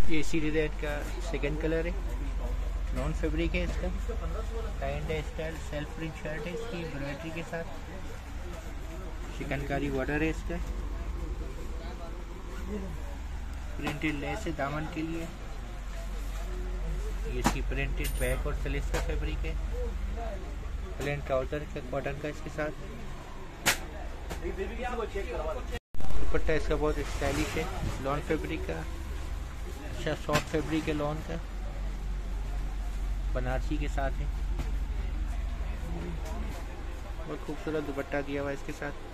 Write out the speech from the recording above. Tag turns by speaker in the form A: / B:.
A: ये सीरी रेड का सेकंड कलर है, नॉन फैब्रिक है इसका, टाइंड है स्टाइल, सेल्फ प्रिंट शर्ट है इसकी एम्ब्रॉयडरी के साथ, चिकनकारी बॉर्डर है इसका, प्रिंटेड लेस है दामन के लिए, ये इसकी प्रिंटेड बैक और स्लीव्स का फैब्रिक है, प्लेन ट्राउजर का कॉटन का इसके साथ, दुपट्टा इसका बहुत स्टाइलिश है, लॉन फैब्रिक का, अच्छा सॉफ्ट फैब्रिक है लॉन का, बनारसी के साथ है, बहुत खूबसूरत दुपट्टा दिया हुआ है इसके साथ।